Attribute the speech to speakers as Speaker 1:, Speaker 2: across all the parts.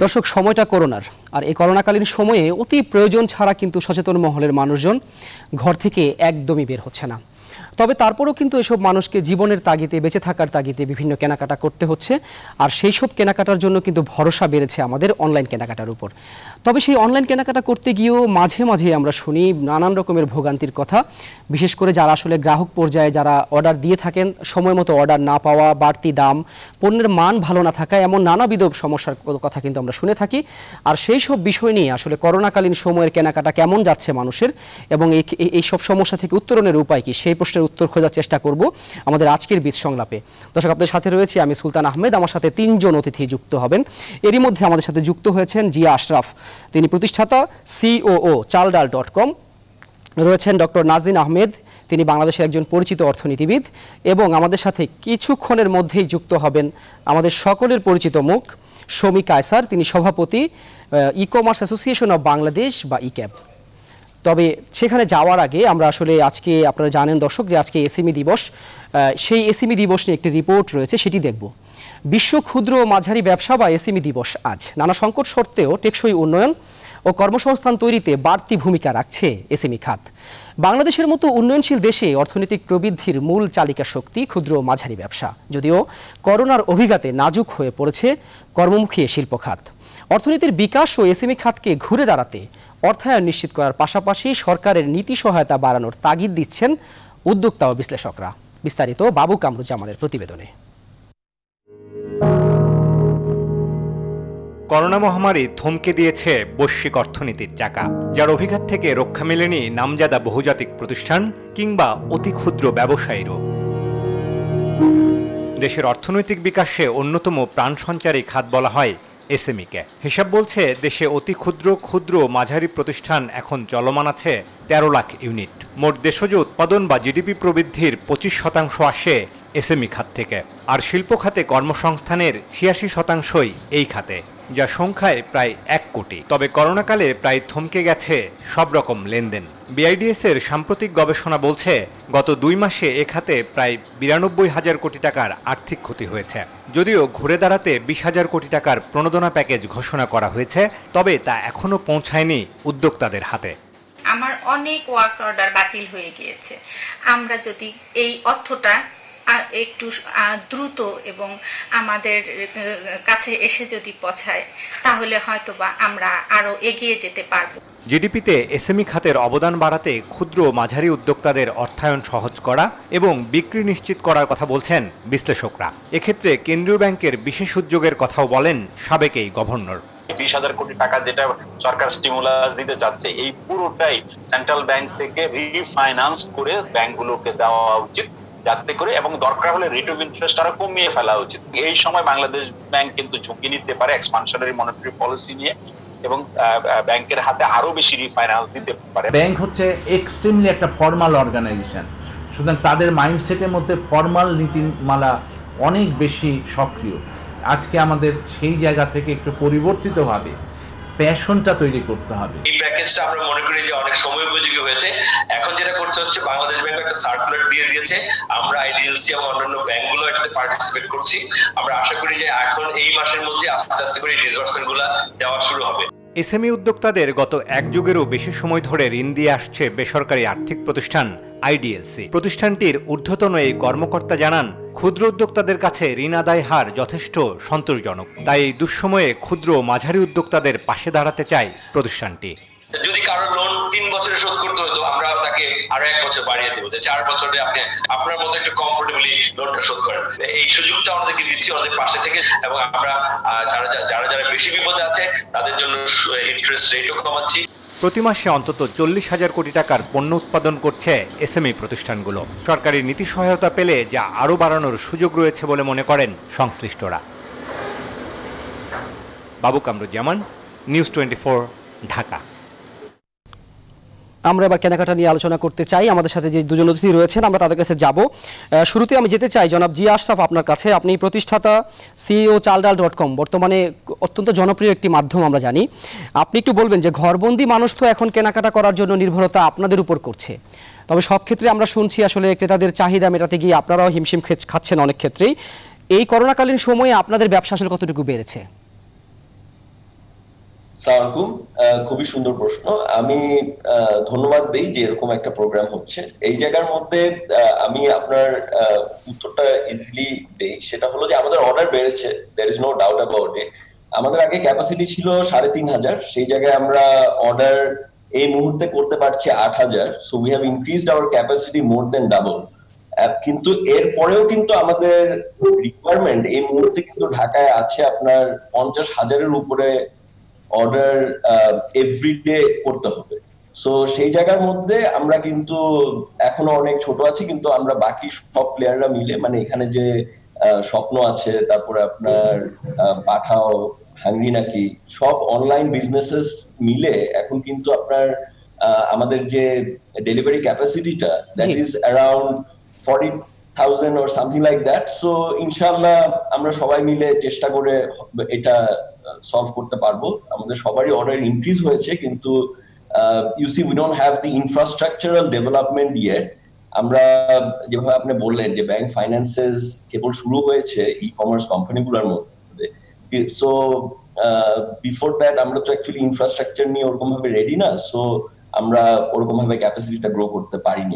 Speaker 1: দর্শক, সময়টা করোনার, আর এই করোনাকালীন সময়ে অতি প্রয়োজন ছাড়া কিন্তু সচেতন মহলের মানুষজন ঘর থেকে একদমই বের হচ্ছে না। তবে তারপরেও কিন্তু এসব মানুষকে জীবনের তাগিদে, বেঁচে থাকার তাগিদে বিভিন্ন কেনাকাটা করতে হচ্ছে। আর সেই সব কেনাকাটার জন্য কিন্তু ভরসা বেড়েছে আমাদের অনলাইন কেনাকাটার উপর। তবে সেই অনলাইন কেনাকাটা করতে গিয়েও মাঝে মাঝে আমরা শুনি নানান রকমের ভোগান্তির কথা। বিশেষ করে যারা আসলে গ্রাহক পর্যায়ে যারা অর্ডার দিয়ে থাকেন, সময় মতো অর্ডার না পাওয়া, বাড়তি দাম, পণ্যের মান ভালো না থাকা, এমন নানাবিধ সমস্যার কথা কিন্তু আমরা শুনে থাকি। আর সেই সব বিষয় নিয়ে আসলে করোনাকালীন সময়ের কেনাকাটা কেমন যাচ্ছে মানুষের এবং এই সব সমস্যা থেকে উত্তরণের উপায় কি, সেই প্রশ্নের উত্তর খোঁজার চেষ্টা করব আমাদের আজকের বীজ সংলাপে। দর্শক, আপনাদের সাথে রয়েছে আমি সুলতান আহমেদ। আমার সাথে তিনজন অতিথি যুক্ত হবেন। এরই মধ্যে আমাদের সাথে যুক্ত হয়েছেন জিয়া আশরাফ, তিনি প্রতিষ্ঠাতা COO চালডাল.com। রয়েছেন ডক্টর নাজনীন আহমেদ, তিনি বাংলাদেশের একজন পরিচিত অর্থনীতিবিদ। এবং আমাদের সাথে কিছুক্ষণের মধ্যেই যুক্ত হবেন আমাদের সকলের পরিচিত মুখ শমী কায়সার, তিনি সভাপতি ই-কমার্স অ্যাসোসিয়েশন অব বাংলাদেশ বা ইক্যাব। তবে সেখানে যাওয়ার আগে আমরা আসলে আজকে, আপনারা জানেন দর্শক, যে আজকে এসএমই দিবস। সেই এসএমই দিবস নিয়ে একটি রিপোর্ট রয়েছে, সেটি দেখব। বিশ্ব ক্ষুদ্র ও মাঝারি ব্যবসা বা এসএমই দিবস আজ। নানা সংকট সত্ত্বেও টেকসই উন্নয়ন ও কর্মসংস্থান তৈরিতে বাড়তি ভূমিকা রাখছে এসএমই খাত। বাংলাদেশের মতো উন্নয়নশীল দেশে অর্থনৈতিক প্রবৃদ্ধির মূল চালিকা শক্তি ক্ষুদ্র ও মাঝারি ব্যবসা। যদিও করোনার অভিঘাতে নাজুক হয়ে পড়েছে কর্মমুখী শিল্প খাত। অর্থনীতির বিকাশ ও এসএমই খাতকে ঘুরে দাঁড়াতে অর্থায়ন নিশ্চিত করার পাশাপাশি সরকারের নীতি সহায়তা বাড়ানোর তাগিদ দিচ্ছেন উদ্যোক্তা ও বিশ্লেষকরা। বিস্তারিত বাবু কামরুজ্জামানের প্রতিবেদনে।
Speaker 2: করোনা মহামারী থমকে দিয়েছে বৈশ্বিক অর্থনীতির চাকা, যার অভিঘাত থেকে রক্ষা মেলেনি নামজাদা বহুজাতিক প্রতিষ্ঠান কিংবা অতি ক্ষুদ্র ব্যবসায়ীরও। দেশের অর্থনৈতিক বিকাশে অন্যতম প্রাণসঞ্চারী খাত বলা হয় এসএমইকে। হিসাব বলছে দেশে অতি ক্ষুদ্র মাঝারি প্রতিষ্ঠান এখন চলমান আছে 13 লাখ ইউনিট। মোট দেশজ উৎপাদন বা জিডিপি প্রবৃদ্ধির 25% আসে এসএমই খাত থেকে। আর শিল্প খাতে কর্মসংস্থানের 86%ই এই খাতে, যা সংখ্যায় প্রায় 1 কোটি। তবে করোনাকালে প্রায় থমকে গেছে সব রকম লেনদেন। বিআইডিএস এর সাম্প্রতিক গবেষণা বলছে গত 2 মাসে এ খাতে প্রায় 92,000 কোটি টাকার আর্থিক ক্ষতি হয়েছে। যদিও ঘুরে দাঁড়াতে 20,000 কোটি টাকার প্রণোদনা প্যাকেজ ঘোষণা করা হয়েছে, তবে তা এখনো পৌঁছায়নি উদ্যোক্তাদের হাতে।
Speaker 3: আমার অনেক ওয়ার্ক অর্ডার বাতিল হয়ে গিয়েছে। আমরা যদি এই অর্থটা একটু দ্রুত এবং আমাদের কাছে এসে যদি পৌঁছায়, তাহলে হয়তোবা আমরা আরো এগিয়ে যেতে পারবো।
Speaker 2: জিডিপিতে এসএমই খাতের অবদান বাড়াতে ক্ষুদ্র ও মাঝারি উদ্যোক্তাদের অর্থায়ন সহজ করা এবং বিক্রি নিশ্চিত করার কথা বলছেন বিশ্লেষকরা। এক্ষেত্রে কেন্দ্রীয় ব্যাংকের বিশেষ উদ্যোগের কথাও বলেন সাবেক এই গভর্নর।
Speaker 4: 20,000 কোটি টাকা যেটা সরকার স্টিমুলাস দিতে চাচ্ছে, এই পুরোটাই সেন্ট্রাল ব্যাংক থেকে রিফাইন্যান্স করে ব্যাংকগুলোকে দেওয়া উচিত, যাতে করে, এবং দরকার হলে রেট অফ ইন্টারেস্ট আরো কমিয়ে ফেলা উচিত। এই সময় বাংলাদেশ ব্যাংক কিন্তু ঝুঁকি নিতে পারে এক্সপানশনারি মনিটারি পলিসি নিয়ে, এবং ব্যাংকের হাতে আরো বেশি রিফাইন্যান্স দিতে পারে।
Speaker 5: ব্যাংক হচ্ছে এক্সট্রিমলি একটা ফর্মাল অর্গানাইজেশন, সুতরাং তাদের মাইন্ডসেটের মধ্যে ফর্মাল নীতিমালা অনেক বেশি সক্রিয়। আজকে আমাদের সেই জায়গা থেকে একটু পরিবর্তিতভাবে প্যাশনটা তৈরি করতে হবে।
Speaker 6: এই প্যাকেজটা আমরা মনে করি যে অনেক সময় উপযোগী হয়েছে। এখন যেটা করতে হচ্ছে, বাংলাদেশ ব্যাংক একটা সার্কুলার দিয়ে দিয়েছে, আমরা আইডিএলসি এবং অন্যান্য ব্যাংকগুলো এটাতে পার্টিসিপেট করছি। আমরা আশা করি যে এখন এই মাসের মধ্যে আস্তে আস্তে করে ডিসবার্সমেন্টগুলো দেওয়া শুরু হবে।
Speaker 2: এসএমই উদ্যোক্তাদের গত 1 যুগেরও বেশি সময় ধরে ঋণ দিয়ে আসছে বেসরকারি আর্থিক প্রতিষ্ঠান আইডিএলসি। প্রতিষ্ঠানটির ঊর্ধ্বতন এই কর্মকর্তা জানান, ক্ষুদ্র উদ্যোক্তাদের কাছে ঋণ আদায় হার যথেষ্ট সন্তোষজনক। তাই এই দুঃসময়ে ক্ষুদ্র ও মাঝারি উদ্যোক্তাদের পাশে দাঁড়াতে চায় প্রতিষ্ঠানটি।
Speaker 6: যদি কারো লোন 3 বছরে শোধ করতে হতো, আমরা তাকে আরো 1 বছর বাড়িয়ে দেবো, যে 4 বছরে আপনি আপনার মতো একটু কমফোর্টেবলি লোনটা শোধ করেন। এই সুযোগটা আমাদেরকে দিচ্ছি আমাদের পাশে থেকে, এবং আমরা যারা বেশি বিপদে আছে তাদের জন্য ইন্টারেস্ট রেটও কমাচ্ছি।
Speaker 2: প্রতি মাসে অন্তত 40,000 কোটি টাকার পণ্য উৎপাদন করছে এসএমই প্রতিষ্ঠানগুলো। সরকারি নীতি সহায়তা পেলে যা আরও বাড়ানোর সুযোগ রয়েছে বলে মনে করেন সংশ্লিষ্টরা। বাবু কামরুজ্জামান, নিউজ 24, ঢাকা।
Speaker 1: আমরা এবার কেনাকাটা নিয়ে আলোচনা করতে চাই। আমাদের সাথে যে দুজন অতিথি রয়েছেন, আমরা তাদের কাছে যাব। শুরুতে আমি যেতে চাই জনাব জিয়া আশরাফ, আপনার কাছে। আপনি প্রতিষ্ঠাতা COO চালডাল.com, বর্তমানে অত্যন্ত জনপ্রিয় একটি মাধ্যম আমরা জানি। আপনি একটু বলবেন যে ঘরবন্দি মানুষ তো এখন কেনাকাটা করার জন্য নির্ভরতা আপনাদের উপর করছে, তবে সব ক্ষেত্রে আমরা শুনছি আসলে ক্রেতাদের চাহিদা মেটাতে গিয়ে আপনারাও হিমশিম খাচ্ছেন অনেক ক্ষেত্রেই। এই করোনাকালীন সময়ে আপনাদের ব্যবসা আসলে কতটুকু বেড়েছে?
Speaker 7: আসসালামু আলাইকুম। খুবই সুন্দর প্রশ্ন। আমি ধন্যবাদ দেই যে এরকম একটা প্রোগ্রাম হচ্ছে। এই জায়গার মধ্যে আমি আপনার উত্তরটা ইজিলি দেই, সেটা হলো যে আমাদের অর্ডার বেড়েছে, there is no doubt about it. আমাদের আগে ক্যাপাসিটি ছিল 3,500, সেই জায়গায় আমরা অর্ডার এই মুহূর্তে করতে পারছি 8,000। So we have increased our capacity more than double. কিন্তু এর পরেও কিন্তু আমাদের রিকোয়ারমেন্ট এই মুহূর্তে কিন্তু ঢাকায় আছে আপনার 50,000-এর উপরে অর্ডার এভরিডে করতে হবে। সো সেই জায়গার মধ্যে আমরা কিন্তু এখনো অনেক ছোট আছি, কিন্তু আমরা বাকি সব প্লেয়াররা মিলে, মানে এখানে যে স্বপ্ন আছে, তারপরে আপনার পাঠাও, হাংরি নাকি, সব অনলাইন বিজনেসেস মিলে এখন কিন্তু আপনার আমাদের যে ডেলিভারি ক্যাপাসিটিটা that is around 40,000 or something like that. So ইনশাআল্লাহ আমরা সবাই মিলে চেষ্টা করে এটা সলভ করতে পারবো। আমাদের সবারই অর্ডার ইনক্রিজ হয়েছে, কিন্তু you see we don't have the infrastructural development yet. আমরা যেভাবে আপনি বললেন যে ব্যাংক ফাইন্যান্সেস কেবল শুরু হয়েছে ই কমার্স কোম্পানিগুলোর মধ্যে, সো বিফোর দ্যাট আমরা তো অ্যাকচুয়ালি ইনফ্রাস্ট্রাকচার নিয়ে ওরকম ভাবে রেডি না। সো আমরা ওরকম ভাবে ক্যাপাসিটিটা গ্রো করতে পারিনি।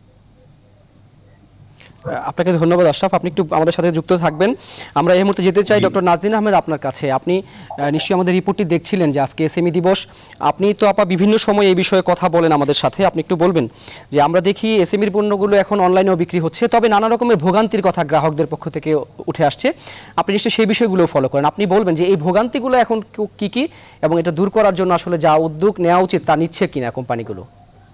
Speaker 1: আপনাকে ধন্যবাদ আশরাফ, আপনি একটু আমাদের সাথে যুক্ত থাকবেন। আমরা এই মুহূর্তে যেতে চাই ডক্টর নাজনীন আহমেদ আপনার কাছে। আপনি নিশ্চয়ই আমাদের রিপোর্টটি দেখছিলেন যে আজকে এসএমই দিবস। আপনি তো বিভিন্ন সময় এই বিষয়ে কথা বলেন আমাদের সাথে, আপনি একটু বলবেন যে আমরা দেখি এসএমইর পণ্যগুলো এখন অনলাইনেও বিক্রি হচ্ছে, তবে নানা রকমের ভোগান্তির কথা গ্রাহকদের পক্ষ থেকে উঠে আসছে। আপনি নিশ্চয়ই সেই বিষয়গুলো ফলো করেন, আপনি বলবেন যে এই ভোগান্তিগুলো এখন কি কি এবং এটা দূর করার জন্য আসলে যা উদ্যোগ নেওয়া উচিত তা নিচ্ছে কিনা কোম্পানিগুলো।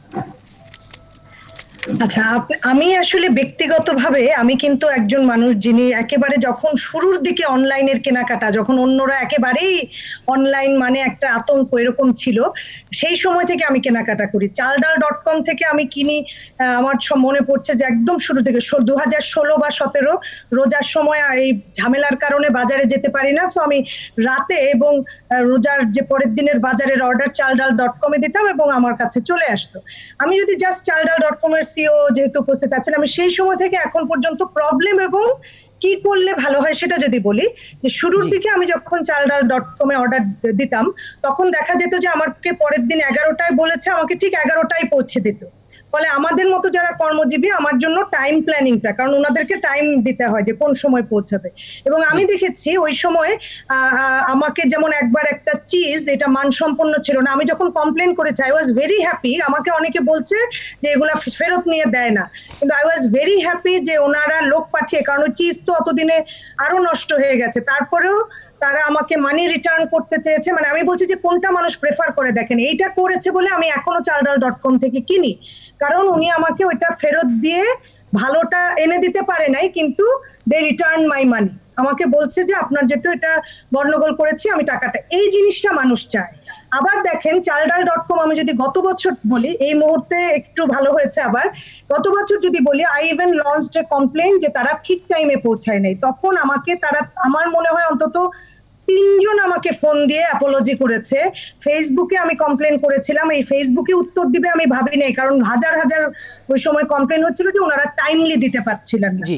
Speaker 8: আচ্ছা, আমি আসলে ব্যক্তিগতভাবে আমি কিন্তু একজন মানুষ যিনি একেবারে যখন শুরুর দিকে অনলাইনের কেনাকাটা, যখন অন্যরা একেবারেই অনলাইন মানে একটা আতঙ্ক এরকম ছিল, সেই সময় থেকে আমি কেনাকাটা করি। চালডাল.com থেকে আমি কিনি। আমার মনে পড়ছে যে একদম শুরু থেকে 2016 বা 17 রোজার সময় এই ঝামেলার কারণে বাজারে যেতে পারি না, সো আমি রাতে এবং রোজার যে পরের দিনের বাজারের অর্ডার চালডাল.com এ দিতাম এবং আমার কাছে চলে আসতো। আমি যদি জাস্ট চালডাল.com এর সিও যেহেতু উপস্থিত আছেন, আমি সেই সময় থেকে এখন পর্যন্ত প্রবলেম এবং কি করলে ভালো হয় সেটা যদি বলি, যে শুরুর দিকে আমি যখন চালডাল.com এ অর্ডার দিতাম তখন দেখা যেত যে আমাকে পরের দিন 11টায় বলেছে, আমাকে ঠিক 11টায় পৌঁছে দিত। ফলে আমাদের মতো যারা কর্মজীবী, আমার জন্য টাইম প্ল্যানিংটা, কারণ ওনাদেরকে টাইম দিতে হয় যে কোন সময় পৌঁছাবে। এবং আমি দেখেছি ওই সময় আমাকে যেমন একবার একটা চিজ, এটা মানসম্পন্ন ছিল না, আমি যখন কমপ্লেন করেছি আই ওয়াজ ভেরি হ্যাপি। আমাকে অনেকে বলছে যে এগুলা ফেরত নিয়ে দেয় না, কিন্তু আই ওয়াজ ভেরি হ্যাপি যে ওনারা লোক পাঠিয়ে, কারণ ওই চিজ তো অতদিনে আরো নষ্ট হয়ে গেছে, তারপরেও তারা আমাকে মানি রিটার্ন করতে চেয়েছে। মানে আমি বলছি যে কোনটা মানুষ প্রেফার করে, দেখেন এইটা করেছে বলে আমি এখনো চালডাল.com থেকে কিনি, কারণ উনি আমাকে ওইটা ফেরত দিয়ে ভালোটা এনে দিতে পারে নাই, কিন্তু দে রিটার্ন মাই মানি। আমাকে বলছে যে আপনার যেহেতু এটা গন্ডগোল করেছি, আমি টাকাটা, এই জিনিসটা মানুষ চায়। আবার দেখেন চালডাল.com আমি যদি গত বছর বলি, এই মুহূর্তে একটু ভালো হয়েছে, আবার গত বছর যদি বলি I even launched a complain যে তারা ঠিক টাইমে পৌঁছায় নাই। তখন আমাকে তারা, আমার মনে হয় অন্তত 3 জন আমাকে ফোন দিয়ে অ্যাপোলজি করেছে। ফেসবুকে আমি কমপ্লেন করেছিলাম, এই ফেসবুকে উত্তর দিবে আমি ভাবি নাই, কারণ হাজার হাজার ওই সময় কমপ্লেন হচ্ছিল যে ওনারা টাইমলি দিতে পারছিলেন না।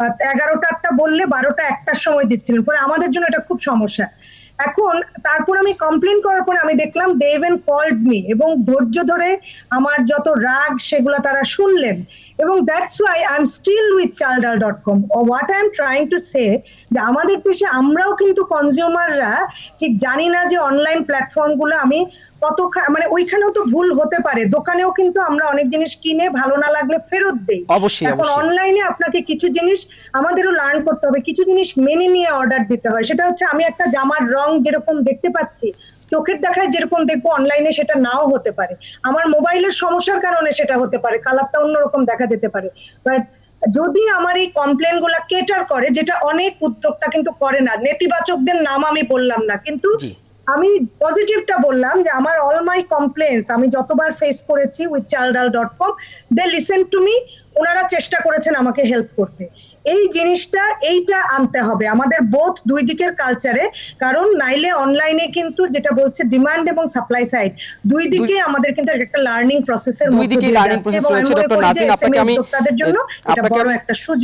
Speaker 8: 11টা বললে 12টা 1টার সময় দিচ্ছিলেন, ফলে আমাদের জন্য এটা খুব সমস্যা। এখন তারপর আমি কমপ্লেন করার পরে আমি দেখলাম দে ইভেন কল্ড মি, এবং ধৈর্য ধরে আমার যত রাগ সেগুলো তারা শুনলেন, এবং that's why I am still with চালডাল.com। What I am trying to say, যে আমাদের দেশে আমরাও কিন্তু কনজিউমাররা ঠিক জানি না যে অনলাইন প্ল্যাটফর্মগুলো আমি কত, মানে ওইখানেও তো ভুল হতে পারে, দোকানেও কিন্তু আমরা অনেক জিনিস কিনে ভালো না লাগলে ফেরত দেই। এখন অনলাইনে আপনাকে কিছু জিনিস আমাদেরও লার্ন করতে হবে, কিছু জিনিস মেনে নিয়ে অর্ডার দিতে হয়। সেটা হচ্ছে আমি একটা জামার রং যেরকম দেখতে পাচ্ছি, চোখের দেখায় যেরকম দেখবো, অনলাইনে সেটা নাও হতে পারে। আমার মোবাইলের সমস্যার কারণে সেটা হতে পারে, কালারটা অন্যরকম দেখা যেতে পারে। বাট যদি আমার এই কমপ্লেন গুলা কেটার করে, যেটা অনেক উদ্যোক্তা কিন্তু করে না, নেতিবাচকদের নাম আমি বললাম না, কিন্তু আমি পজিটিভটা বললাম যে আমার অল মাই কমপ্লেন্স আমি যতবার ফেস করেছি উইথ চালডাল.com, দে লিসেন টু মি, ওনারা চেষ্টা করেছেন আমাকে হেল্প করতে। এই জিনিসটা এইটা আনতে হবে আমাদের বোথ দুই দিকের কালচারে, কারণ নাইলে অনলাইনে কিন্তু যেটা বলছে ডিমান্ড এবং সাপ্লাই সাইড দুই দিকে আমাদের কিন্তু একটা লার্নিং প্রসেসের মধ্যে দিয়ে যাচ্ছে, এবং ডক্টর নাজনীন আপনাকে আমি তাদের জন্য এটা বড় একটা সুযোগ।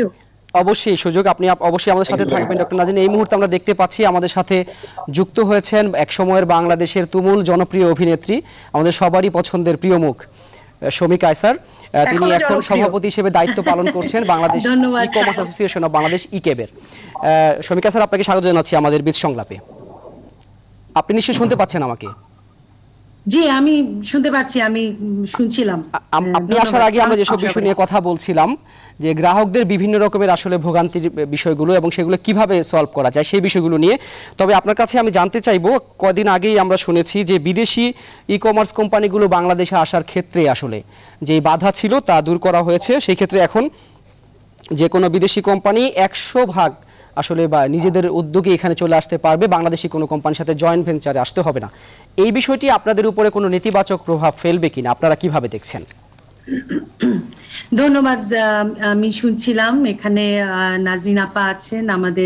Speaker 1: অবশ্যই সুযোগ, আপনি অবশ্যই আমাদের সাথে থাকবেন ডক্টর নাজনীন। এই মুহূর্তে আমরা দেখতে পাচ্ছি আমাদের সাথে যুক্ত হয়েছেন এক সময়ের বাংলাদেশের তুমুল জনপ্রিয় অভিনেত্রী, আমাদের সবারই পছন্দের প্রিয় মুখ শমিকা আয়সার। তিনি এখন সভাপতি হিসেবে দায়িত্ব পালন করছেন Bangladesh e commerce association of Bangladesh ইকেবের। শমিকা স্যার, আপনাকে স্বাগত জানাচ্ছি আমাদের বীজ সংলাপে। আপনি নিশ্চয়ই শুনতে পাচ্ছেন আমাকে?
Speaker 9: জি, আমি শুনতে পাচ্ছি, আমি শুনছিলাম।
Speaker 1: আপনি আসার আগে আমরা যেসব বিষয় নিয়ে কথা বলছিলাম, যে গ্রাহকদের বিভিন্ন রকমের আসলে ভোগান্তির বিষয়গুলো এবং সেগুলো কিভাবে সলভ করা যায় সেই বিষয়গুলো নিয়ে। তবে আপনার কাছে আমি জানতে চাইবো, কদিন আগেই আমরা শুনেছি যে বিদেশি ই কমার্স কোম্পানিগুলো বাংলাদেশে আসার ক্ষেত্রে আসলে যে বাধা ছিল তা দূর করা হয়েছে। সেই ক্ষেত্রে এখন যে কোনো বিদেশি কোম্পানি 100% আসলে বা নিজেদের উদ্যোগে এখানে চলে আসতে পারবে, বাংলাদেশি কোনো কোম্পানির সাথে জয়েন্ট ভেঞ্চারে আসতে হবে না। এই বিষয়টি আপনাদের উপরে কোনো নেতিবাচক প্রভাব ফেলবে কিনা, আপনারা কিভাবে দেখছেন?
Speaker 9: ধন্যবাদ। আমি শুনছিলাম এখানে নাজনীন আপা আছেন,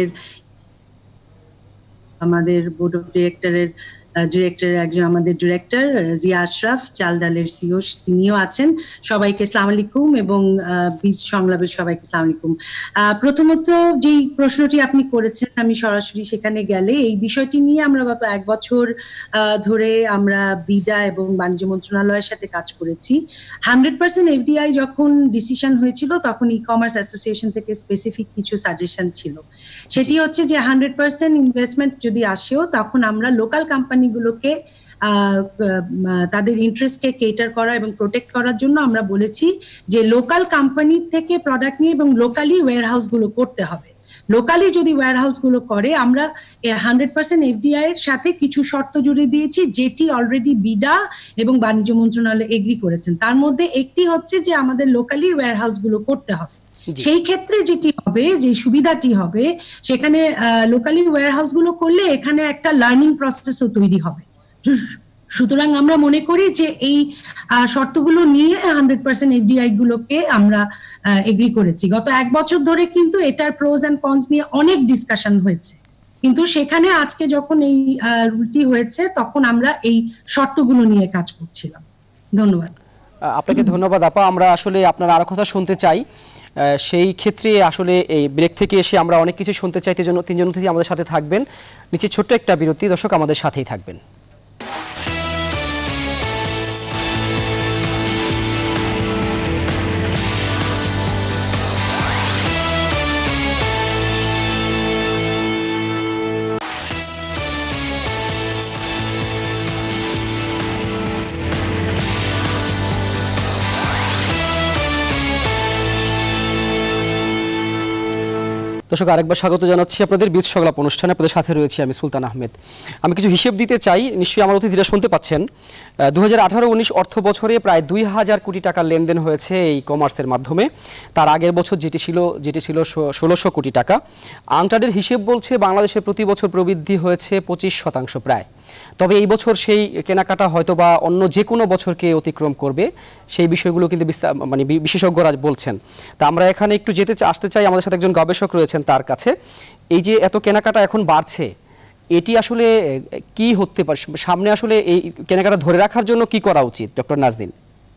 Speaker 9: আমাদের বোর্ড অফ ডিরেক্টরের একজন, আমাদের ডিরেক্টর জিয়া আশরাফ, চাল ডালের সিও, তিনিও আছেন। সবাইকে আসসালামু আলাইকুম এবং বীজ সংলাপের সবাইকে আসসালামু আলাইকুম। প্রথমত যেই প্রশ্নটি আপনি করেছেন, আমি সরাসরি সেখানে গেলে এই বিষয়টি নিয়ে আমরা গত 1 বছর ধরে আমরা বিডা এবং বাণিজ্য মন্ত্রণালয়ের সাথে কাজ করেছি। 100% এফডিআই যখন ডিসিশন হয়েছিল তখন ই কমার্স অ্যাসোসিয়েশন থেকে স্পেসিফিক কিছু সাজেশন ছিল। সেটি হচ্ছে যে 100% ইনভেস্টমেন্ট যদি আসেও তখন আমরা লোকাল কোম্পানিগুলোকে তাদের ইন্টারেস্টকে কেটার করা এবং প্রোটেক্ট করার জন্য আমরা বলেছি যে লোকাল কোম্পানি থেকে প্রোডাক্ট নিয়ে এবং লোকালি ওয়্যারহাউস গুলো করতে হবে। লোকালি যদি ওয়্যারহাউস গুলো করে, আমরা 100% এফডিআই এর সাথে কিছু শর্ত জুড়ে দিয়েছি, যেটি অলরেডি বিডা এবং বাণিজ্য মন্ত্রণালয় এগ্রি করেছেন। তার মধ্যে একটি হচ্ছে যে আমাদের লোকালি ওয়্যারহাউস গুলো করতে হবে। সেই ক্ষেত্রে যেটি হবে, যে সুবিধাটি হবে, সেখানে লোকালি ওয়্যারহাউস গুলো করলে এখানে একটা লার্নিং প্রসেসও তৈরি হবে। সুতরাং আমরা মনে করি যে এই শর্তগুলো নিয়ে 100% এফডিআই গুলোকে আমরা এগ্রি করেছি। গত 1 বছর ধরে কিন্তু এটার প্রোজ এন্ড কনস নিয়ে অনেক ডিসকাশন হয়েছে, কিন্তু সেখানে আজকে যখন এই রুলটি হয়েছে তখন আমরা এই শর্তগুলো নিয়ে কাজ করছিলাম। ধন্যবাদ।
Speaker 1: আপনাকে ধন্যবাদ আপা। আমরা আসলে আপনার আরো কথা শুনতে চাই, সেই ক্ষেত্রে আসলে এই ব্রেক থেকে এসে আমরা অনেক কিছু শুনতে চাই। তিনজন অতিথি আমাদের সাথে থাকবেন। নিচে ছোট্ট একটা বিরতি, দর্শক আমাদের সাথেই থাকবেন। দর্শক, আরেকবার স্বাগত জানাচ্ছি আপনাদের বীজ সংলাপ অনুষ্ঠানে। আপনাদের সাথে রয়েছি আমি সুলতান আহমেদ। আমি কিছু হিসেব দিতে চাই, নিশ্চয়ই আমার অতিথিরা শুনতে পাচ্ছেন। 2018-19 অর্থ বছরে প্রায় 2000 কোটি টাকার লেনদেন হয়েছে এই কমার্সের মাধ্যমে। তার আগের বছর যেটি ছিল 1600 কোটি টাকা। আনটার্ডের হিসেব বলছে বাংলাদেশে প্রতি বছর প্রবৃদ্ধি হয়েছে 25% প্রায়। তবে এই বছর সেই কেনাকাটা হয়তো বা অন্য যে কোনো বছরকে অতিক্রম করবে, সেই বিষয়গুলো কিন্তু বিশেষজ্ঞরা বলছেন। তা আমরা এখানে একটু আসতে চাই, আমাদের সাথে একজন গবেষক রয়েছেন তার কাছে। এই যে এত কেনাকাটা এখন বাড়ছে, এটি আসলে কি হতে পারে সামনে, আসলে এই কেনাকাটা ধরে রাখার জন্য কি করা উচিত ডক্টর নাজনীন?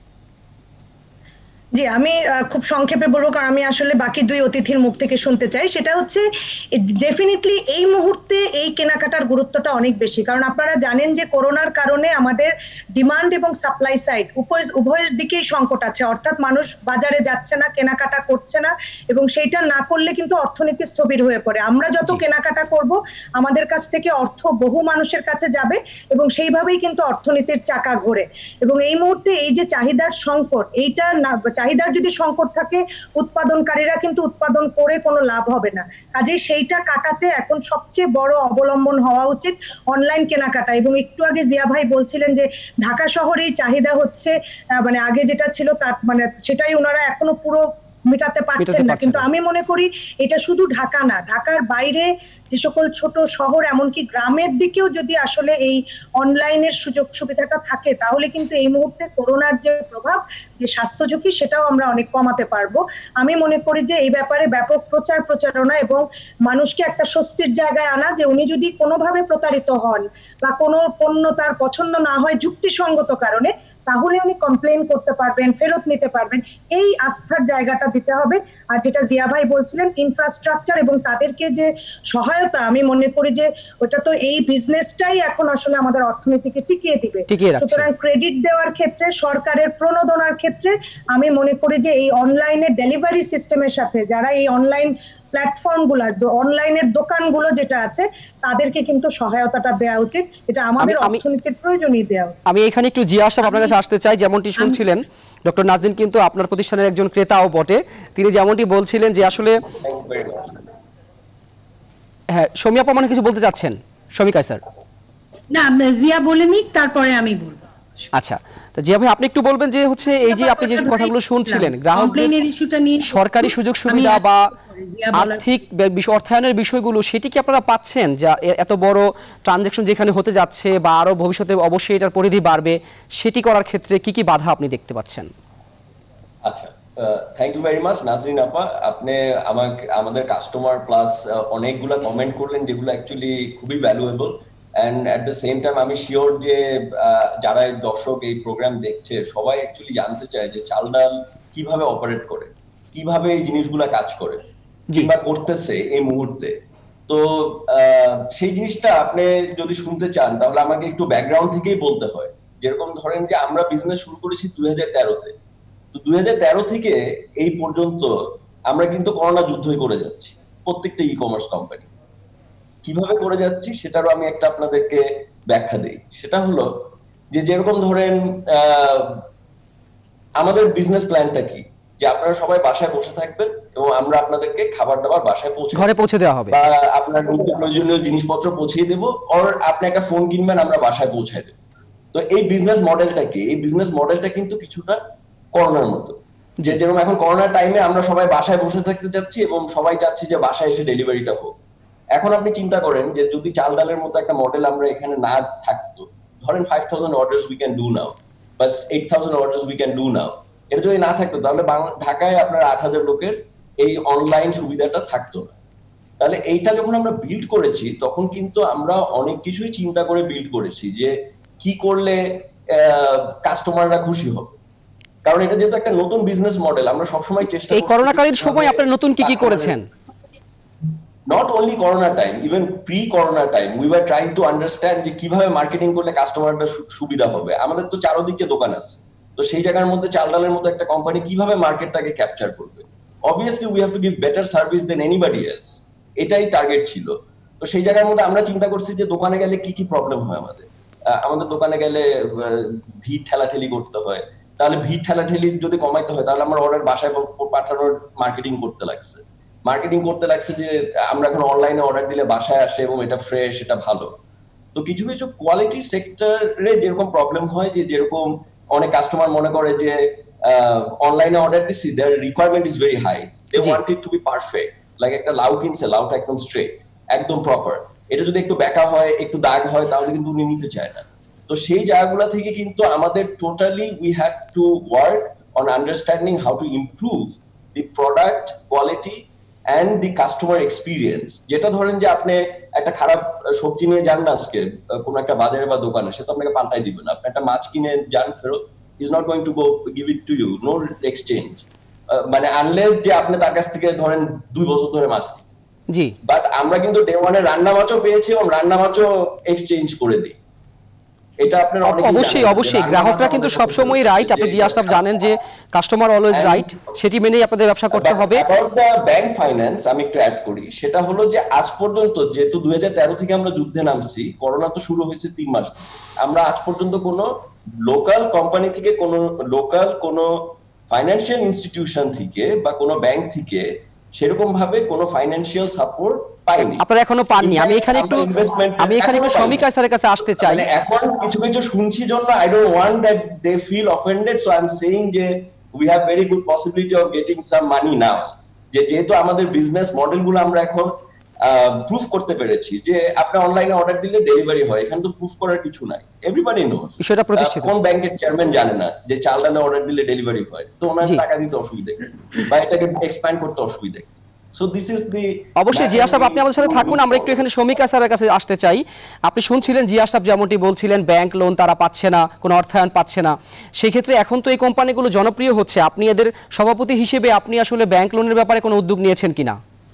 Speaker 8: জি, আমি খুব সংক্ষেপে বলবো, কারণ আমি আসলে বাকি 2 অতিথির মুখ থেকে শুনতে চাই। সেটা হচ্ছে ডেফিনেটলি এই মুহূর্তে এই কেনাকাটার গুরুত্বটা অনেক বেশি, কারণ আপনারা জানেন যে করোনার কারণে আমাদের ডিমান্ড এবং সাপ্লাই সাইড উভয়ের দিকেই সংকট আছে। অর্থাৎ মানুষ বাজারে যাচ্ছে না, কেনাকাটা করছে না, এবং সেইটা না করলে কিন্তু অর্থনীতি স্থবির হয়ে পড়ে। আমরা যত কেনাকাটা করব, আমাদের কাছ থেকে অর্থ বহু মানুষের কাছে যাবে এবং সেইভাবেই কিন্তু অর্থনীতির চাকা ঘোরে। এবং এই মুহূর্তে এই যে চাহিদার সংকট, এইটা না, চাহিদার যদি সংকট থাকে, উৎপাদনকারীরা কিন্তু উৎপাদন করে কোনো লাভ হবে না। কাজেই সেইটা কাটাতে এখন সবচেয়ে বড় অবলম্বন হওয়া উচিত অনলাইন কেনাকাটা। এবং একটু আগে জিয়া ভাই বলছিলেন যে ঢাকা শহরেই চাহিদা হচ্ছে, আগে যেটা ছিল তার সেটাই ওনারা এখনো পুরো মেটাতে পারছেন না। কিন্তু আমি মনে করি এটা শুধু ঢাকা না, ঢাকার বাইরে যে সকল ছোট শহর, এমনকি গ্রামের দিকেও যদি আসলে এই অনলাইনের সুযোগ সুবিধাটা থাকে, তাহলে কিন্তু এই মুহূর্তে করোনার যে প্রভাব, যে স্বাস্থ্য ঝুঁকি, সেটাও আমরা অনেক কমাতে পারবো। আমি মনে করি যে এই ব্যাপারে ব্যাপক প্রচারণা এবং মানুষকে একটা স্বস্তির জায়গায় আনা, যে উনি যদি কোনোভাবে প্রতারিত হন বা কোনো পণ্য তার পছন্দ না হয় যুক্তিসঙ্গত কারণে, তাহলে উনি কমপ্লেন করতে পারবেন, ফেরত নিতে পারবেন। এই আস্থার জায়গাটা দিতে হবে। আর যেটা জিয়া ভাই বলছিলেন ইনফ্রাস্ট্রাকচার এবং তাদেরকে যে সহায়তা, আমি মনে করি যে ওটা তো এই বিজনেসটাই এখন আসলে আমাদের অর্থনীতিকে টিকিয়ে দিবে। সুতরাং ক্রেডিট দেওয়ার ক্ষেত্রে, সরকারের প্রণোদনার ক্ষেত্রে আমি মনে করি যে এই অনলাইনে ডেলিভারি সিস্টেমের সাথে যারা এই অনলাইন প্ল্যাটফর্মগুলোর, অনলাইনের দোকানগুলো যেটা আছে, তাদেরকে কিন্তু সহায়তাটা দেওয়া উচিত। এটা আমাদের অর্থনীতির প্রয়োজনই দেওয়া উচিত।
Speaker 1: আমি এখানে একটু জিয়া আশরাফ আপনার কাছে আসতে চাই। যেমনটি শুনছিলেন ডক্টর নাজনীন কিন্তু আপনার প্রতিষ্ঠানের একজন ক্রেতাও বটে। তিনি যেমনটি বলছিলেন যে আসলে, হ্যাঁ শমিয়া আপা কিছু বলতে চাচ্ছেন? শমিকা স্যার
Speaker 9: না, জিয়া বলে নিক, তারপরে আমি বলবো।
Speaker 1: আচ্ছা, তো জিয়া ভাই আপনি একটু বলবেন যে হচ্ছে এই যে আপনি যে কথাগুলো শুনছিলেন, গ্রাহকদের ইস্যুটা নিয়ে সরকারি সুযোগ সুবিধা বা আর্থিক অর্থায়নের বিষয়গুলো, সেটি কি আপনারা পাচ্ছেন? যা এত বড় ট্রানজ্যাকশন যেখানে হতে যাচ্ছে বা আরো ভবিষ্যতে অবশ্যই এটার পরিধি বাড়বে, সেটি করার ক্ষেত্রে কি কি বাধা আপনি দেখতে পাচ্ছেন?
Speaker 7: আচ্ছা, thank you very much Nazrin আপা। আপনি আমাদের কাস্টমার প্লাস অনেকগুলা কমেন্ট করলেন যেগুলো অ্যাকচুয়ালি খুবই valuable. And at the same time আমি শিওর যে যারা দর্শক এই প্রোগ্রাম দেখছে সবাই অ্যাকচুয়ালি জানতে চায় যে চাল ডাল কিভাবে অপারেট করে, কিভাবে এই জিনিসগুলা কাজ করে কিংবা করতেছে এই মুহূর্তে। তো সেই জিনিসটা আপনি যদি শুনতে চান তাহলে আমাকে একটু ব্যাকগ্রাউন্ড থেকেই বলতে হয়। যেরকম ধরেন যে আমরা বিজনেস শুরু করেছি 2013-তে। তো 2013 থেকে এই পর্যন্ত আমরা কিন্তু করোনা যুদ্ধই করে যাচ্ছি, প্রত্যেকটা ই কমার্স কোম্পানি। কিভাবে করে যাচ্ছি সেটারও আমি একটা আপনাদেরকে ব্যাখ্যা দেই। সেটা হলো যে যেরকম ধরেন আমাদের বিজনেস প্ল্যানটা কি, যে আপনারা সবাই বাসায় বসে থাকবেন এবং আমরা আপনাদেরকে খাবার দাবার বাসায়
Speaker 1: ঘরে পৌঁছে দেওয়া হবে,
Speaker 7: বা আপনার নিত্য প্রয়োজনীয় জিনিসপত্র পৌঁছে দেব, আর আপনি একটা ফোন কিনবেন আমরা বাসায় পৌঁছায় দেব। তো এই বিজনেস মডেলটা কি? এই বিজনেস মডেলটা কিন্তু কিছুটা করোনার মতো, যে যেরকম এখন করোনার টাইমে আমরা সবাই বাসায় বসে থাকতে চাচ্ছি এবং সবাই চাচ্ছি যে বাসায় এসে ডেলিভারিটা হোক। এখন আপনি চিন্তা করেন যে যদি চাল ডালের মতো একটা মডেল আমরা এখানে না থাকতো, ধরেন 5000 orders we can do now, বা 8000 orders we can do now, এটা যদি না থাকতো তাহলে ঢাকায় আপনার 8000 লোকের এই অনলাইন সুবিধাটা থাকতো না। তাহলে এইটা যখন আমরা বিল্ড করেছি তখন কিন্তু আমরা অনেক কিছুই চিন্তা করে বিল্ড করেছি যে কি করলে কাস্টমাররা খুশি হবে। কারণ এটা যেহেতু একটা নতুন বিজনেস মডেল, আমরা সবসময় চেষ্টা করি।
Speaker 1: এই করোনাকালীন সময় আপনারা নতুন কি কি করেছেন?
Speaker 7: Not only corona time, even pre-corona time, we were trying to understand যে কিভাবে মার্কেটিং করলে কাস্টমাররা সুবিধা হবে। আমাদের তো চারদিকে দোকান আছে, তো সেই জায়গার মধ্যে চাল ডালের মতো একটা কোম্পানি কিভাবে মার্কেটটাকে ক্যাপচার করবে। Obviously we have to give better service than anybody else, এটাই টার্গেট ছিল। তো সেই জায়গার মধ্যে আমরা চিন্তা করছি যে দোকানে গেলে কি কি প্রবলেম হয় আমাদের। আমাদের দোকানে গেলে ভিড় ঠেলাঠেলি করতে হয়, তাহলে ভিড় ঠেলাঠেলি যদি কমাইতে হয় তাহলে আমার অর্ডার বাসায় পাঠানোর মার্কেটিং করতে লাগছে যে আমরা এখন অনলাইনে অর্ডার দিলে বাসায় আসে এবং এটা ফ্রেশ, এটা ভালো। তো কিছু কিছু কোয়ালিটি সেক্টরে যেরকম প্রবলেম হয়, যে যেরকম অনেক কাস্টমার মনে করে যে অনলাইনে অর্ডার দিচ্ছি, their requirement is very high, they want it to be perfect. Like একটা লাউ কিনছে, লাউটা একদম স্ট্রেট, একদম প্রপার, এটা যদি একটু ব্যাকা হয়, একটু দাগ হয়, তাহলে কিন্তু উনি নিতে চায় না। তো সেই জায়গাগুলো থেকে কিন্তু আমাদের totally we have to work on understanding how to improve the product quality and the customer experience। যেটা ধরেন যে আপনি একটা খারাপ সবজি নিয়ে যান না আজকে কোন একটা বাজারে বা দোকানে, সে তো আপনাকে পাল্টাই দিবে না। আপনি একটা মাছ কিনে যান ফেরত, is not going to go give it to you, no exchange, মানে আনলেস যে আপনি তার কাছ থেকে ধরেন 2 বছর ধরে মাছ কিনেন। জি, বাট আমরা কিন্তু ডে ওয়ানে রান্না মাছও পেয়েছি এবং রান্না মাছও এক্সচেঞ্জ করে দিই।
Speaker 1: অবশ্যই গ্রাহকরা কিন্তু সবসময় রাইট। আপনি জি আশরাফ জানেন যে কাস্টমার অলওয়েজ রাইট, সেটি মেনেই আপনাদের ব্যবসা করতে হবে।
Speaker 7: ব্যাংক ফাইন্যান্স আমি একটু অ্যাড করি, সেটা হলো যে আজ পর্যন্ত যেহেতু 2013 থেকে আমরা যুদ্ধে নামছি, করোনা তো শুরু হয়েছে 3 মাস, আমরা আজ পর্যন্ত কোনো লোকাল কোম্পানি থেকে, কোনো ফাইন্যান্সিয়াল ইনস্টিটিউশন থেকে বা কোনো ব্যাংক থেকে সেরকম ভাবে কোনো ফাইন্যান্সিয়াল সাপোর্ট পাইনি।
Speaker 1: আপনারা এখনো পাননি। আমি এখানে একটু শমিকা স্যারের কাছে আসতে চাই।
Speaker 7: এখন কিছু শুনছি জন্য I don't want that they feel offended, so I am saying যে we have very good possibility of getting some money now. যেহেতু আমাদের বিজনেস মডেলগুলো আমরা এখন প্রুফ করতে পেরেছি যে আপনি অনলাইনে অর্ডার দিলে ডেলিভারি হয়, এখানে তো প্রুফ করার কিছু নাই, এভরিবডি নোস।
Speaker 1: সেটা প্রতিষ্ঠিত।
Speaker 7: কোন ব্যাংকের চেয়ারম্যান জানে না যে চাল ডালে অর্ডার দিলে ডেলিভারি হয়? তো ওনার টাকা দিতে অসুবিধা বা এটাকে এক্সপ্যান্ড করতে অসুবিধা। সো দিস ইজ দি
Speaker 1: অবশ্যই জিয়া সাহেব আপনি আমাদের সাথে থাকুন, আমরা একটু এখানে শমিকা স্যারের কাছে আসতে চাই। আপনি শুনছিলেন জিয়া সাহেব যেমনটি বলছিলেন ব্যাংক লোন তারা পাচ্ছে না, কোনো অর্থায়ন পাচ্ছে না, সেই ক্ষেত্রে এখন তো এই কোম্পানিগুলো জনপ্রিয় হচ্ছে, আপনি এদের সভাপতি হিসেবে আপনি আসলে ব্যাংক লোনের ব্যাপারে কোনো উদ্যোগ নিয়েছেন কিনা?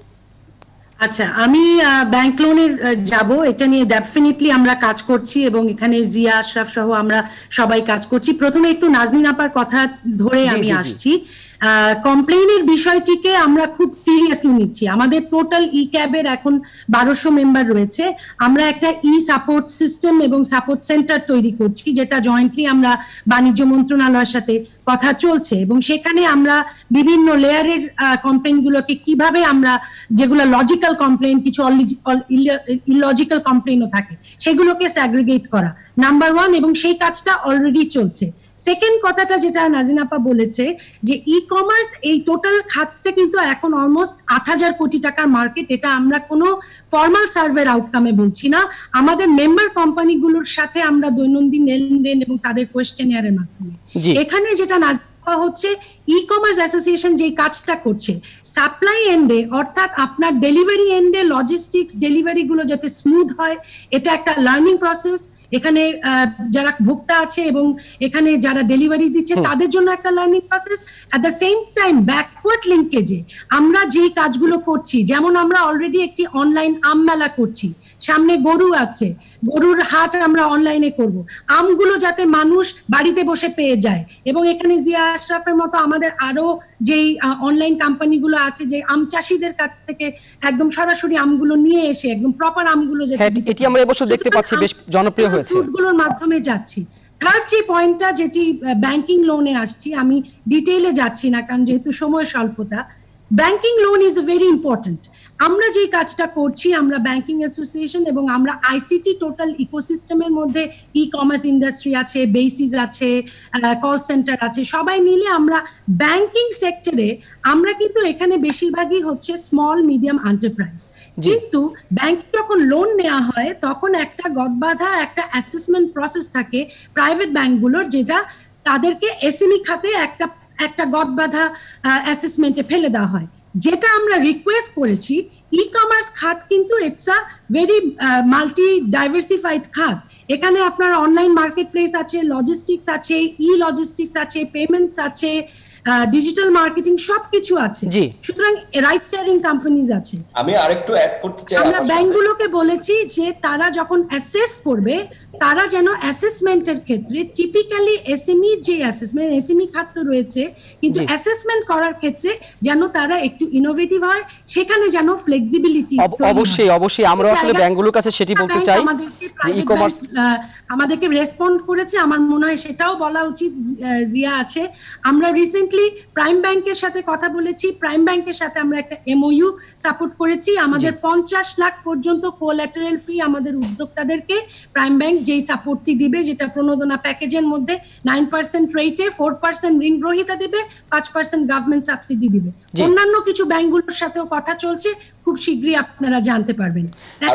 Speaker 9: আচ্ছা, আমি ব্যাংক লোনের যাব, এটা নিয়ে ডেফিনেটলি আমরা কাজ করছি এবং এখানে জিয়া আশরাফ সহ আমরা সবাই কাজ করছি। প্রথমে একটু নাজনীন আপার কথা ধরে আমি আসছি। কমপ্লেইনের বিষয়টিকে আমরা খুব সিরিয়াসলি নিচ্ছি। আমাদের টোটাল ই ক্যাবের এখন 1200 মেম্বার রয়েছে। আমরা একটা ই সাপোর্ট সিস্টেম এবং সাপোর্ট সেন্টার তৈরি করছি, যেটা জয়েন্টলি আমরা বাণিজ্য মন্ত্রণালয়ের সাথে কথা চলছে এবং সেখানে আমরা বিভিন্ন লেয়ারের কমপ্লেইনগুলোকে কিভাবে আমরা, যেগুলো লজিক্যাল কমপ্লেইন, কিছু ইললজিক্যাল কমপ্লেইনও থাকে, সেগুলোকে স্যাগ্রিগেট করা নাম্বার 1, এবং সেই কাজটা অলরেডি চলছে। সেকেন্ড কথাটা যেটা নাজিন আপা বলেছে যে ই কমার্স এই টোটাল খাতটা কিন্তু এখন অলমোস্ট 8000 কোটি টাকার মার্কেট। এটা আমরা কোনো ফর্মাল সার্ভের আউটকামে বলছি না, আমাদের মেম্বার কোম্পানিগুলোর সাথে আমরা দৈনন্দিন লেনদেন এবং তাদের কোয়েশ্চেনিয়ারের মাধ্যমে। এখানে যেটা হচ্ছে ই কমার্স অ্যাসোসিয়েশন যে কাজটা করছে সাপ্লাই এন্ডে, অর্থাৎ আপনার ডেলিভারি এন্ডে লজিস্টিক্স ডেলিভারি গুলো যাতে স্মুথ হয়, এটা একটা লার্নিং প্রসেস। এখানে যারা ভোক্তা আছে এবং এখানে যারা ডেলিভারি দিচ্ছে তাদের জন্য একটা learning process. At the same time backward লিঙ্কেজে আমরা যে কাজগুলো করছি, যেমন আমরা অলরেডি একটি অনলাইন আম মেলা করছি, সামনে গরু আছে, গরুর হাট আমরা অনলাইনে করব, আমগুলো যাতে মানুষ বাড়িতে বসে পেয়ে যায়। এবং এখানে জিয়া আশরাফের মতো আমাদের আরো যেই অনলাইন কোম্পানিগুলো আছে, যে আম চাষীদের কাছ থেকে একদম সরাসরি আমগুলো নিয়ে এসে একদম প্রপার আমগুলো
Speaker 1: এটি আমরা এবছর দেখতে পাচ্ছি বেশ জনপ্রিয় হয়েছে,
Speaker 9: ফুডগুলোর মাধ্যমে যাচ্ছি। থার্ড যে পয়েন্টটা, যেটি ব্যাংকিং লোনে আসছি, আমি ডিটেইলে যাচ্ছি না কারণ যেহেতু সময় স্বল্পতা। Banking loan is very important. আমরা যে কাজটা করছি, আমরা ব্যাংকিং অ্যাসোসিয়েশন এবং আমরা আইসিটি টোটাল ইকোসিস্টেমের মধ্যে ই কমার্স ইন্ডাস্ট্রি আছে, বেসিস আছে, কল সেন্টার আছে, সবাই মিলে আমরা ব্যাংকিং সেক্টরে আমরা কিন্তু এখানে বেশিরভাগই হচ্ছে স্মল মিডিয়াম এন্টারপ্রাইজ। কিন্তু ব্যাংক যখন লোন নেওয়া হয় তখন একটা গদবাঁধা একটা অ্যাসেসমেন্ট প্রসেস থাকে প্রাইভেট ব্যাংকগুলোর, যেটা তাদেরকে এসএমই খাতে একটা গদবাঁধা অ্যাসেসমেন্টে ফেলে দেওয়া হয়। যেটা আমরা রিকোয়েস্ট করেছি, ই কমার্স খাত কিন্তু it's a very multi diversified খাত। এখানে আপনার অনলাইন মার্কেট প্লেস আছে, লজিস্টিক্স আছে, ই লজিস্টিক্স আছে, পেমেন্টস আছে, ডিজিটাল মার্কেটিং সবকিছু আছে। সুতরাং রাইট শেয়ারিং কোম্পানিজ আছে।
Speaker 7: আমি আরেকটু অ্যাড করতে চাই,
Speaker 9: আমরা ব্যাংকগুলোকে বলেছি যে তারা যখন অ্যাসেস করবে, তারা যেন অ্যাসেসমেন্টের ক্ষেত্রে টিপিক্যালি এসএমই যে অ্যাসেসমেন্ট, এসএমই খাত তো রয়েছে, কিন্তু অ্যাসেসমেন্ট করার ক্ষেত্রে যেন তারা একটু ইনোভেটিভ হয়, সেখানে যেন ফ্লেক্সিবিলিটি।
Speaker 1: অবশ্যই আমরা আসলে ব্যাংকগুলোর কাছে সেটি বলতে চাই যে ই কমার্স
Speaker 9: আমাদেরকে রেসপন্ড করেছে, আমার মনে হয় সেটাও বলা উচিত। জিয়া আছে, আমরা রিসেন্টলি প্রাইম ব্যাংকের সাথে কথা বলেছি, প্রাইম ব্যাংকের সাথে আমরা একটা এমওইউ সাপোর্ট করেছি। আমাদের 50 লাখ পর্যন্ত কোল্যাটারাল ফ্রি আমাদের উদ্যোক্তাদেরকে প্রাইম ব্যাংক যেই সাপোর্টটি দিবে, যেটা প্রণোদনা প্যাকেজের মধ্যে 9% রেটে 4% ঋণ গ্রহীতা দিবে, 5% গভর্নমেন্ট সাবসিডি দিবে। অন্যান্য কিছু ব্যাংকগুলোর সাথেও কথা চলছে, খুব শীঘ্রই আপনারা জানতে পারবেন।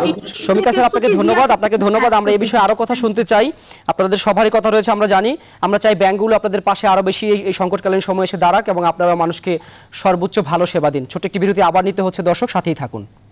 Speaker 1: শমিকা স্যার আপনাকে ধন্যবাদ। আমরা এই বিষয়ে আরো কথা শুনতে চাই, আপনাদের সবারই কথা রয়েছে আমরা জানি। আমরা চাই ব্যাংকগুলো আপনাদের পাশে আরো বেশি এই সংকটকালীন সময় এসে দাঁড়াক এবং আপনারা মানুষকে সর্বোচ্চ ভালো সেবা দিন। ছোট্ট একটি বিরতি আবার নিতে হচ্ছে, দর্শক সাথেই থাকুন।